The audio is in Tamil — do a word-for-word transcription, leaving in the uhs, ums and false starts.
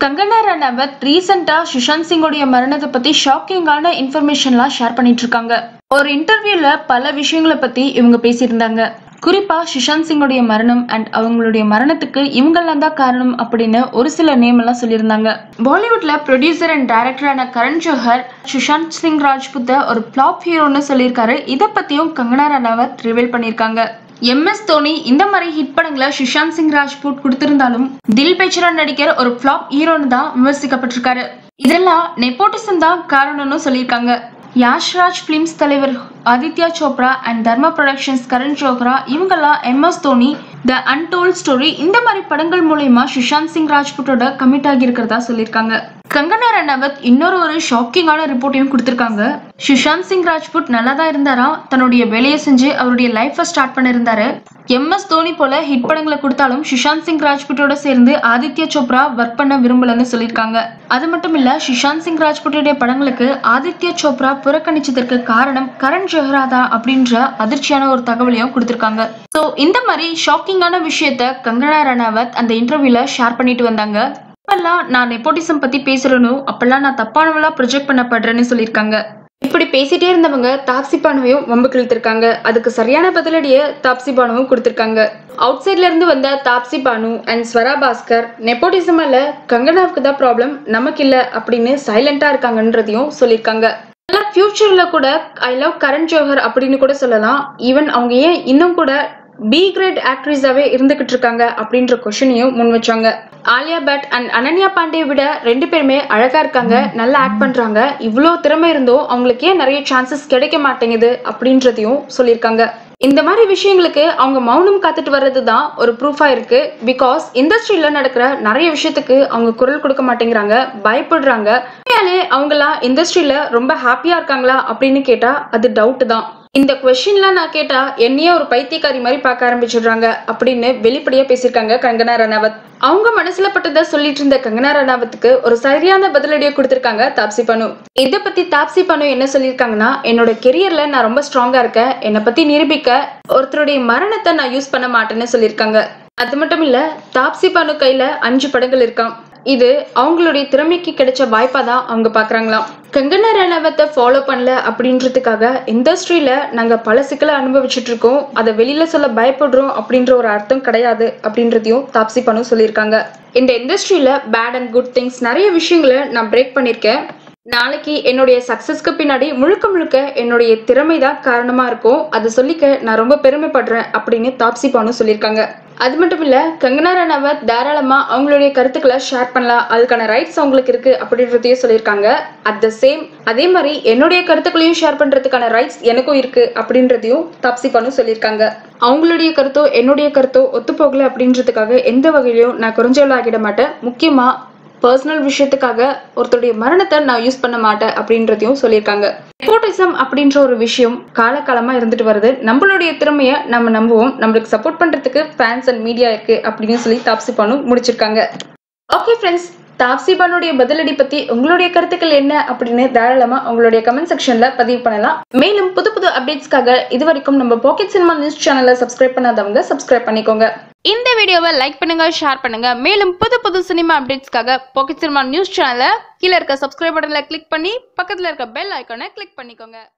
Kangana Ranaut ரீசெண்டா சுஷாந்த் சிங்கோடைய மரணத்தை பத்தி ஷாக்கிங்கான இன்ஃபர்மேஷன்லாம் ஷேர் பண்ணிட்டு இருக்காங்க. ஒரு இன்டர்வியூல பல விஷயங்களை பத்தி இவங்க பேசியிருந்தாங்க. குறிப்பா சுஷாந்த் சிங்கோடைய மரணம் அண்ட் அவங்களுடைய மரணத்துக்கு இவங்கெல்லாம் தான் காரணம் அப்படின்னு ஒரு சில நேம் எல்லாம் சொல்லியிருந்தாங்க. பாலிவுட்ல ப்ரொடியூசர் அண்ட் டைரக்டரான கரண் ஜோஹர் சுஷாந்த் சிங் ராஜ்புத்த ஒரு பிளாப் ஹீரோன்னு சொல்லியிருக்காரு. இதை பத்தியும் கங்கனா ரனாவத் ரிவீல் பண்ணியிருக்காங்க. எம் எஸ் தோனி இந்த மாதிரி ஹிட் படங்களை சுஷாந்த் சிங் ராஜ்புத் கொடுத்திருந்தாலும் தில் பேச்சரா நடிக்கிற ஒரு பிளாப் ஹீரோன்னு தான் விமர்சிக்கப்பட்டிருக்காரு. இதெல்லாம் நெப்போட்டிசம் தான் காரணம்னு சொல்லியிருக்காங்க. யாஷ்ராஜ் பிலிம்ஸ் தலைவர் ஆதித்யா சோப்ரா அண்ட் தர்மா ப்ரொடக்ஷன்ஸ் கரண் ஜோஹரா இவங்கெல்லாம் M S Dhoni the untold story இந்த மாதிரி படங்கள் மூலமா சுஷாந்த் சிங் ராஜ்புத்தோட கமிட் ஆகி இருக்கிறதா சொல்லியிருக்காங்க. கங்கனா ரனாவத் இன்னொரு ஒரு ஷாக்கிங்கான ரிப்போர்ட்டையும் கொடுத்திருக்காங்க. சுஷாந்த் சிங் ராஜ்புத் நல்லா தான் இருந்தாரா, தன்னுடைய வேலையை செஞ்சு அவருடைய லைஃபை ஸ்டார்ட் பண்ண இருந்தாரு. எம் எஸ் தோனி போல ஹிட் படங்களை கொடுத்தாலும் சுஷாந்த் சிங் ராஜ்புத்தோட சேர்ந்து ஆதித்யா சோப்ரா ஒர்க் பண்ண விரும்பலன்னு சொல்லியிருக்காங்க. அது மட்டும் இல்ல, சுஷாந்த் சிங் ராஜ்புத்தோடைய படங்களுக்கு ஆதித்யா சோப்ரா புறக்கணிச்சதற்கு காரணம் கரண் ஜோஹரா தான் அப்படின்ற அதிர்ச்சியான ஒரு தகவலையும் கொடுத்திருக்காங்க. சோ இந்த மாதிரி ஷாக்கிங்கான விஷயத்த கங்கனா ரனாவத் அந்த இன்டர்வியூல ஷேர் பண்ணிட்டு வந்தாங்க. அப்பெல்லாம் நான் நெப்போட்டிசம் பத்தி பேசுறேனும் அப்பெல்லாம் நான் தப்பானவளா ப்ரொஜெக்ட் பண்ணப்படுறேன்னு சொல்லியிருக்காங்க. இப்படி பேசிட்டே இருந்தவங்க தாப்சி பானுவையும் வம்பு கிழித்திருக்காங்க. அதுக்கு சரியான பதிலடியை தாப்சி பானுவும் கொடுத்திருக்காங்க. அவுட் சைட்ல இருந்து வந்த தாப்சி பானு அண்ட் ஸ்வரா பாஸ்கர் நெப்போட்டிசம் அல்ல, கங்கனாவுக்கு தான் ப்ராப்ளம், நமக்கு இல்ல அப்படின்னு சைலண்டா இருக்காங்கன்றதையும் சொல்லியிருக்காங்க. ஃபியூச்சர்ல கூட ஐ லவ் கரண் ஜோஹர் அப்படின்னு கூட சொல்லலாம். ஈவன் அவங்க ஏன் இன்னும் கூட பி கிரேட் ஆக்ட்ரஸாவே இருந்துகிட்டு இருக்காங்க அப்படின்ற கொஸ்டினையும் முன் வச்சாங்க. ஆலியா பட் அண்ட் அனன்யா பாண்டே விட ரெண்டு பேருமே அழகா இருக்காங்க, நல்லா ஆக்ட் பண்றாங்க. இவ்வளோ திறமை இருந்தோ அவங்களுக்கு ஏன் நிறைய சான்சஸ் கிடைக்க மாட்டேங்குது அப்படின்றதையும் சொல்லியிருக்காங்க. இந்த மாதிரி விஷயங்களுக்கு அவங்க மௌனம் காத்துட்டு வர்றதுதான் ஒரு ப்ரூஃபா இருக்கு. பிகாஸ் இண்டஸ்ட்ரியில நடக்கிற நிறைய விஷயத்துக்கு அவங்க குரல் கொடுக்க மாட்டேங்கிறாங்க, பயப்படுறாங்க. அவங்கலாம் இண்டஸ்ட்ரியில ரொம்ப ஹாப்பியா இருக்காங்களா அப்படின்னு கேட்டா அது டவுட் தான். இந்த கொஸ்டின்லாம் நான் கேட்டா என்னையே ஒரு பைத்தியக்காரி மாதிரி பார்க்க ஆரம்பிச்சிடுறாங்க அப்படின்னு வெளிப்படையா பேசியிருக்காங்க கங்கனா ரனாவத். அவங்க மனசுல பட்டதை சொல்லிட்டு இருந்த கங்கனா ரனாவத்துக்கு ஒரு சரியான பதிலடியை கொடுத்திருக்காங்க தாப்சி பன்னு. இதை பத்தி தாப்சி பன்னு என்ன சொல்லியிருக்காங்கன்னா, என்னோட கெரியர்ல நான் ரொம்ப ஸ்ட்ராங்கா இருக்கேன், என்னை பத்தி நிரூபிக்க ஒருத்தருடைய மரணத்தை நான் யூஸ் பண்ண மாட்டேன்னு சொல்லியிருக்காங்க. அது மட்டும் இல்ல, தாப்சி பன்னு கையில அஞ்சு படங்கள் இருக்காம். இது அவங்களுடைய திறமைக்கு கிடைச்ச வாய்ப்பா தான் அவங்க பாக்குறாங்களாம். கங்கனா ரனாவத்தை ஃபாலோ பண்ணல அப்படின்றதுக்காக இண்டஸ்ட்ரியில நாங்க பல சிக்கலை அனுபவிச்சுட்டு இருக்கோம், அதை வெளியில சொல்ல பயப்படுறோம் அப்படின்ற ஒரு அர்த்தம் கிடையாது அப்படின்றதையும் தாப்சி பன்னு சொல்லியிருக்காங்க. இந்த இண்டஸ்ட்ரியில பேட் அண்ட் குட் திங்ஸ் நிறைய விஷயங்களை நான் பிரேக் பண்ணிருக்கேன். நாளைக்கு என்னுடைய சக்சஸ்க்கு பின்னாடி முழுக்க முழுக்க என்னுடைய திறமை தான் காரணமா இருக்கும், அதை சொல்லிக்க நான் ரொம்ப பெருமைப்படுறேன் அப்படின்னு தாப்சி பன்னு சொல்லியிருக்காங்க. அது மட்டும் இல்ல, கங்கனா ரனாவத் தாராளமா அவங்களுடைய கருத்துக்களை ஷேர் பண்ணலாம், அதுக்கான ரைட்ஸ் அவங்களுக்கு இருக்கு அப்படின்றதையும் சொல்லியிருக்காங்க. அட் த சேம் அதே மாதிரி என்னுடைய கருத்துக்களையும் ஷேர் பண்றதுக்கான ரைட்ஸ் எனக்கும் இருக்கு அப்படின்றதையும் தாப்சி பன்னு சொல்லியிருக்காங்க. அவங்களுடைய கருத்தோ என்னுடைய கருத்தோ ஒத்து போகல அப்படின்றதுக்காக எந்த வகையிலையும் நான் குறைஞ்சவள ஆகிட மாட்டேன். முக்கியமா பர்சனல் விஷயத்துக்காக ஒருத்தருடைய மரணத்தை நான் யூஸ் பண்ண மாட்டேன் அப்படின்றதையும் சொல்லியிருக்காங்க. நெப்போட்டிசம் அப்படின்ற ஒரு விஷயம் காலகாலமா இருந்துட்டு வருது. நம்மளுடைய திறமையை நம்ம நம்புவோம், நம்மளுக்கு சப்போர்ட் பண்றதுக்கு ஃபேன்ஸ் அண்ட் மீடியா இருக்கு அப்படின்னு சொல்லி தாப்சி பன்னு முடிச்சிருக்காங்க. ஓகே ஃப்ரெண்ட்ஸ், தாப்சி பன்னுடைய பதிலடி பத்தி உங்களுடைய கருத்துக்கள் என்ன அப்படின்னு தாராளமா உங்களுடைய கமெண்ட் செக்ஷன்ல பதிவு பண்ணலாம். மேலும் புது புது அப்டேட்ஸ்க்காக இது வரைக்கும் நம்ம பாக்கெட் சினிமா நியூஸ் சேனலை சப்ஸ்கிரைப் பண்ணாதவங்க சப்ஸ்கிரைப் பண்ணிக்கோங்க. இந்த வீடியோவை லைக் பண்ணுங்க, ஷேர் பண்ணுங்க. மேலும் புது புது சினிமா அப்டேட்ஸ்க்காக பாக்கெட் சினிமா நியூஸ் சேனலை கீழே இருக்க சப்ஸ்கிரைப் பட்டன்ல கிளிக் பண்ணி பக்கத்துல இருக்க பெல் ஐகானை கிளிக் பண்ணிக்கோங்க.